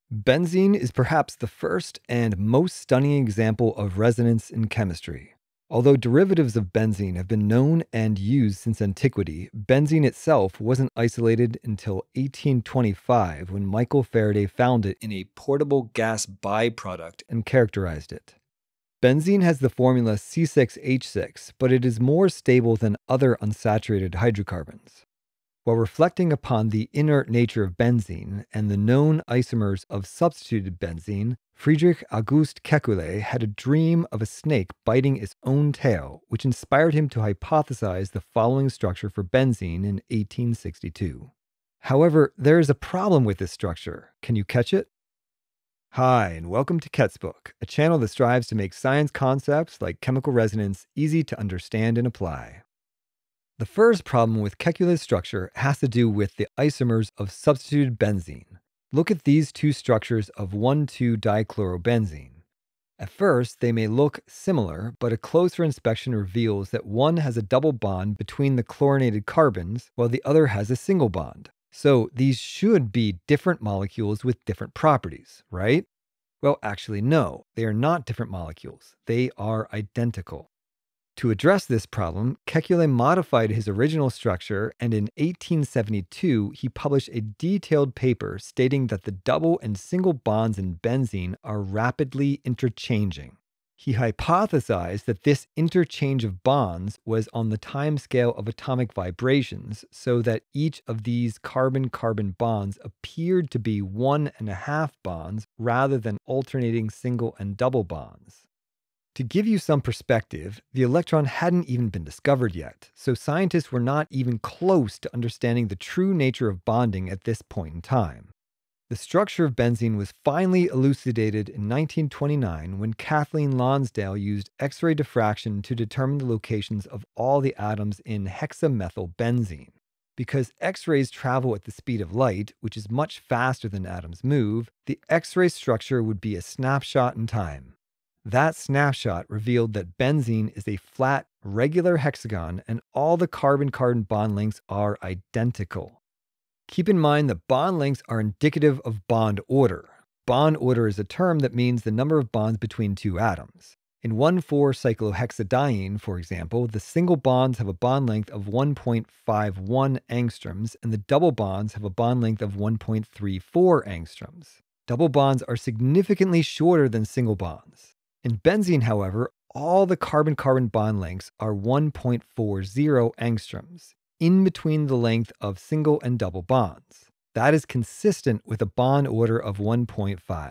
Benzene is perhaps the first and most stunning example of resonance in chemistry. Although derivatives of benzene have been known and used since antiquity, benzene itself wasn't isolated until 1825 when Michael Faraday found it in a portable gas byproduct and characterized it. Benzene has the formula C6H6, but it is more stable than other unsaturated hydrocarbons. While reflecting upon the inert nature of benzene and the known isomers of substituted benzene, Friedrich August Kekulé had a dream of a snake biting its own tail, which inspired him to hypothesize the following structure for benzene in 1862. However, there is a problem with this structure. Can you catch it? Hi, and welcome to Ketzbook, a channel that strives to make science concepts like chemical resonance easy to understand and apply. The first problem with Kekulé's structure has to do with the isomers of substituted benzene. Look at these two structures of 1,2-dichlorobenzene. At first, they may look similar, but a closer inspection reveals that one has a double bond between the chlorinated carbons, while the other has a single bond. So these should be different molecules with different properties, right? Well, actually, no, they are not different molecules. They are identical. To address this problem, Kekulé modified his original structure, and in 1872, he published a detailed paper stating that the double and single bonds in benzene are rapidly interchanging. He hypothesized that this interchange of bonds was on the timescale of atomic vibrations, so that each of these carbon-carbon bonds appeared to be 1.5 bonds rather than alternating single and double bonds. To give you some perspective, the electron hadn't even been discovered yet, so scientists were not even close to understanding the true nature of bonding at this point in time. The structure of benzene was finally elucidated in 1929 when Kathleen Lonsdale used X-ray diffraction to determine the locations of all the atoms in hexamethylbenzene. Because X-rays travel at the speed of light, which is much faster than atoms move, the X-ray structure would be a snapshot in time. That snapshot revealed that benzene is a flat, regular hexagon and all the carbon-carbon bond lengths are identical. Keep in mind that bond lengths are indicative of bond order. Bond order is a term that means the number of bonds between two atoms. In 1,4-cyclohexadiene, for example, the single bonds have a bond length of 1.51 angstroms and the double bonds have a bond length of 1.34 angstroms. Double bonds are significantly shorter than single bonds. In benzene, however, all the carbon-carbon bond lengths are 1.40 angstroms, in between the length of single and double bonds. That is consistent with a bond order of 1.5.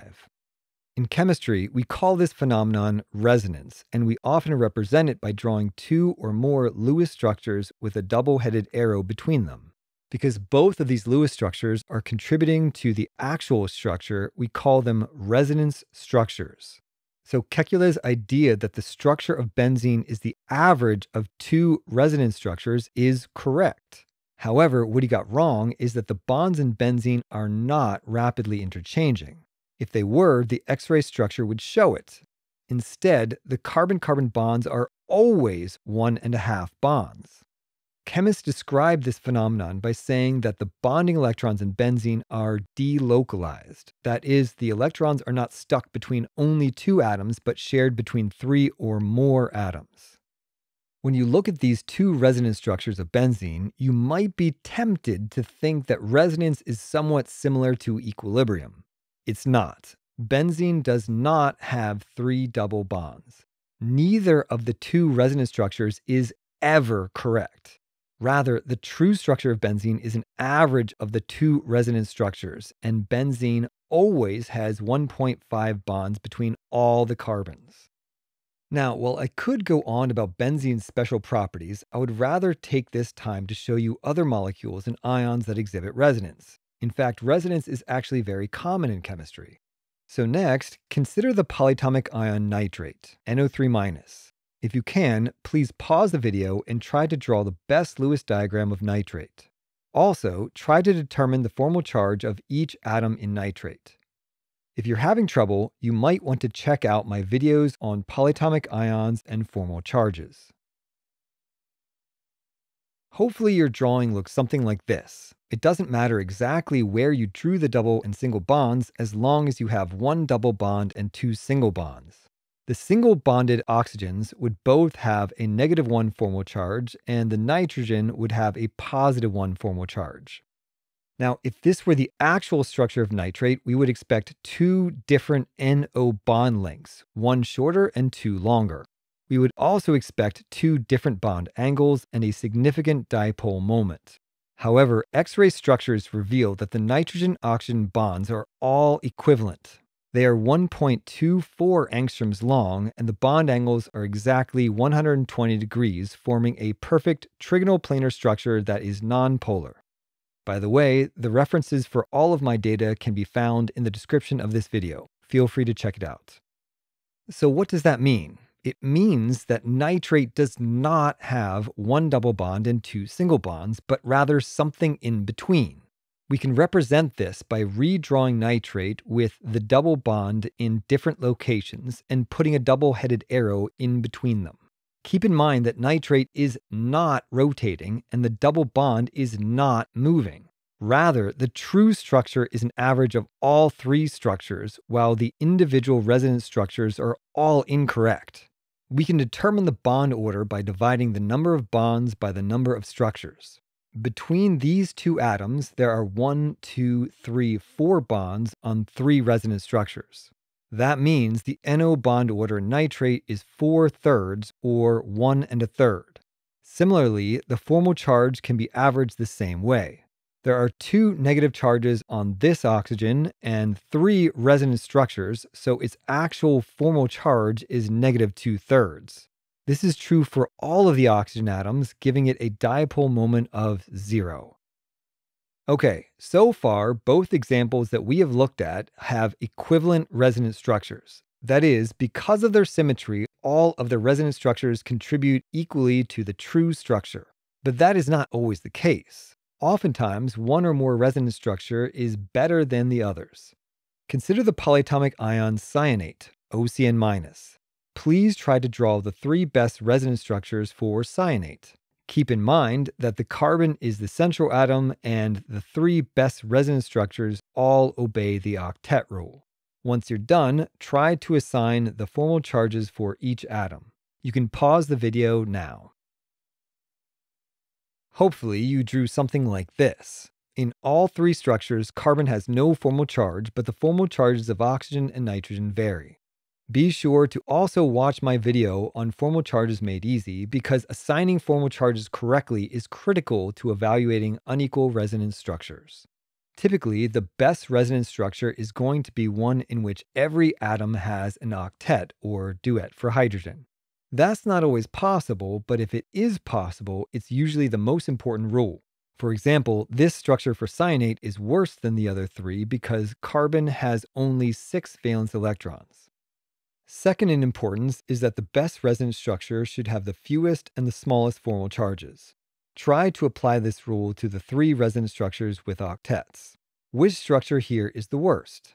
In chemistry, we call this phenomenon resonance, and we often represent it by drawing two or more Lewis structures with a double-headed arrow between them. Because both of these Lewis structures are contributing to the actual structure, we call them resonance structures. So Kekulé's idea that the structure of benzene is the average of two resonance structures is correct. However, what he got wrong is that the bonds in benzene are not rapidly interchanging. If they were, the X-ray structure would show it. Instead, the carbon-carbon bonds are always 1.5 bonds. Chemists describe this phenomenon by saying that the bonding electrons in benzene are delocalized. That is, the electrons are not stuck between only two atoms, but shared between 3 or more atoms. When you look at these two resonance structures of benzene, you might be tempted to think that resonance is somewhat similar to equilibrium. It's not. Benzene does not have 3 double bonds. Neither of the two resonance structures is ever correct. Rather, the true structure of benzene is an average of the two resonance structures, and benzene always has 1.5 bonds between all the carbons. Now, while I could go on about benzene's special properties, I would rather take this time to show you other molecules and ions that exhibit resonance. In fact, resonance is actually very common in chemistry. So next, consider the polyatomic ion nitrate, NO3-. If you can, please pause the video and try to draw the best Lewis diagram of nitrate. Also, try to determine the formal charge of each atom in nitrate. If you're having trouble, you might want to check out my videos on polyatomic ions and formal charges. Hopefully your drawing looks something like this. It doesn't matter exactly where you drew the double and single bonds as long as you have one double bond and two single bonds. The single bonded oxygens would both have a -1 formal charge, and the nitrogen would have a +1 formal charge. Now, if this were the actual structure of nitrate, we would expect two different NO bond lengths, one shorter and two longer. We would also expect two different bond angles and a significant dipole moment. However, X-ray structures reveal that the nitrogen-oxygen bonds are all equivalent. They are 1.24 angstroms long, and the bond angles are exactly 120 degrees, forming a perfect trigonal planar structure that is nonpolar. By the way, the references for all of my data can be found in the description of this video. Feel free to check it out. So what does that mean? It means that nitrate does not have one double bond and two single bonds, but rather something in between. We can represent this by redrawing nitrate with the double bond in different locations and putting a double-headed arrow in between them. Keep in mind that nitrate is not rotating and the double bond is not moving. Rather, the true structure is an average of all three structures, while the individual resonance structures are all incorrect. We can determine the bond order by dividing the number of bonds by the number of structures. Between these two atoms, there are 1, 2, 3, 4 bonds on 3 resonance structures. That means the NO bond order in nitrate is 4/3 or 1 1/3. Similarly, the formal charge can be averaged the same way. There are 2 negative charges on this oxygen and 3 resonance structures, so its actual formal charge is -2/3. This is true for all of the oxygen atoms, giving it a dipole moment of 0. Okay, so far, both examples that we have looked at have equivalent resonance structures. That is, because of their symmetry, all of the resonance structures contribute equally to the true structure. But that is not always the case. Oftentimes, one or more resonance structure is better than the others. Consider the polyatomic ion cyanate, OCN-. Please try to draw the 3 best resonance structures for cyanate. Keep in mind that the carbon is the central atom and the 3 best resonance structures all obey the octet rule. Once you're done, try to assign the formal charges for each atom. You can pause the video now. Hopefully you drew something like this. In all 3 structures, carbon has no formal charge, but the formal charges of oxygen and nitrogen vary. Be sure to also watch my video on formal charges made easy, because assigning formal charges correctly is critical to evaluating unequal resonance structures. Typically, the best resonance structure is going to be one in which every atom has an octet or duet for hydrogen. That's not always possible, but if it is possible, it's usually the most important rule. For example, this structure for cyanate is worse than the other 3 because carbon has only 6 valence electrons. Second in importance is that the best resonance structure should have the fewest and the smallest formal charges. Try to apply this rule to the 3 resonance structures with octets. Which structure here is the worst?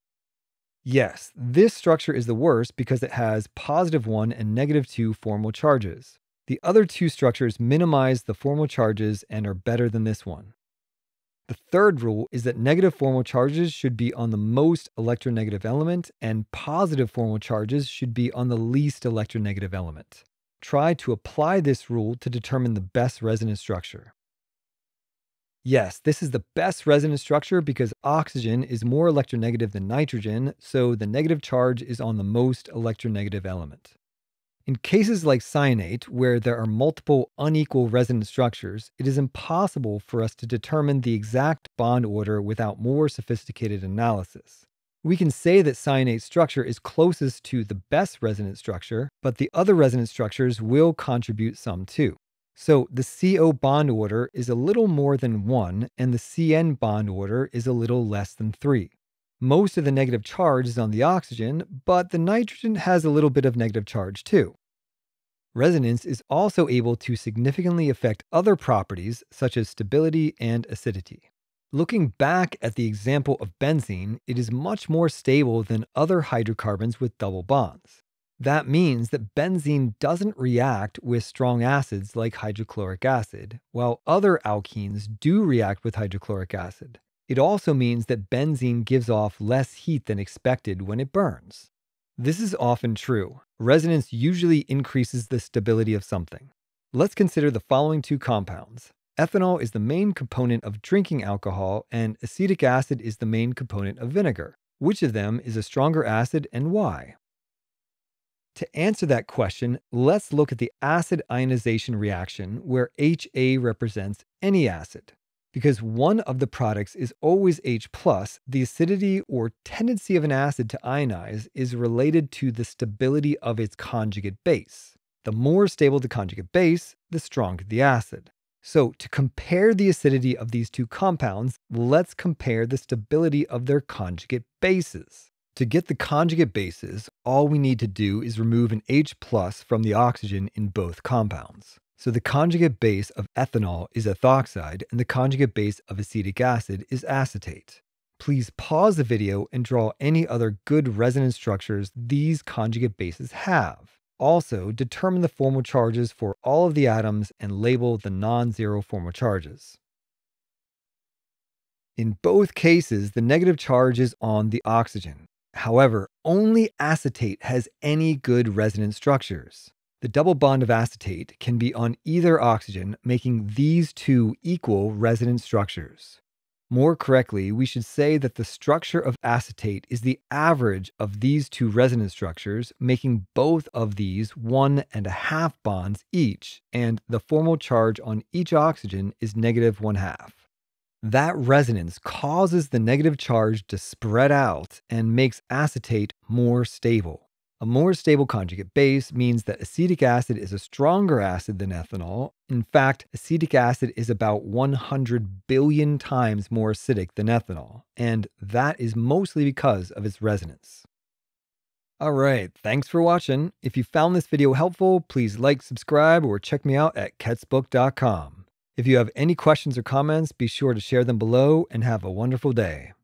Yes, this structure is the worst because it has +1 and -2 formal charges. The other 2 structures minimize the formal charges and are better than this one. The third rule is that negative formal charges should be on the most electronegative element and positive formal charges should be on the least electronegative element. Try to apply this rule to determine the best resonance structure. Yes, this is the best resonance structure because oxygen is more electronegative than nitrogen, so the negative charge is on the most electronegative element. In cases like cyanate, where there are multiple unequal resonance structures, it is impossible for us to determine the exact bond order without more sophisticated analysis. We can say that cyanate's structure is closest to the best resonance structure, but the other resonance structures will contribute some too. So the CO bond order is a little more than 1, and the CN bond order is a little less than 3. Most of the negative charge is on the oxygen, but the nitrogen has a little bit of negative charge too. Resonance is also able to significantly affect other properties such as stability and acidity. Looking back at the example of benzene, it is much more stable than other hydrocarbons with double bonds. That means that benzene doesn't react with strong acids like hydrochloric acid, while other alkenes do react with hydrochloric acid. It also means that benzene gives off less heat than expected when it burns. This is often true. Resonance usually increases the stability of something. Let's consider the following two compounds. Ethanol is the main component of drinking alcohol, and acetic acid is the main component of vinegar. Which of them is a stronger acid and why? To answer that question, let's look at the acid ionization reaction where HA represents any acid. Because one of the products is always H+, the acidity or tendency of an acid to ionize is related to the stability of its conjugate base. The more stable the conjugate base, the stronger the acid. So, to compare the acidity of these two compounds, let's compare the stability of their conjugate bases. To get the conjugate bases, all we need to do is remove an H+ from the oxygen in both compounds. So the conjugate base of ethanol is ethoxide, and the conjugate base of acetic acid is acetate. Please pause the video and draw any other good resonance structures these conjugate bases have. Also, determine the formal charges for all of the atoms and label the non-zero formal charges. In both cases, the negative charge is on the oxygen. However, only acetate has any good resonance structures. The double bond of acetate can be on either oxygen, making these two equal resonance structures. More correctly, we should say that the structure of acetate is the average of these two resonance structures, making both of these 1.5 bonds each, and the formal charge on each oxygen is -1/2. That resonance causes the negative charge to spread out and makes acetate more stable. A more stable conjugate base means that acetic acid is a stronger acid than ethanol. In fact, acetic acid is about 100 billion times more acidic than ethanol, and that is mostly because of its resonance. Alright, thanks for watching. If you found this video helpful, please like, subscribe, or check me out at Ketzbook.com. If you have any questions or comments, be sure to share them below and have a wonderful day.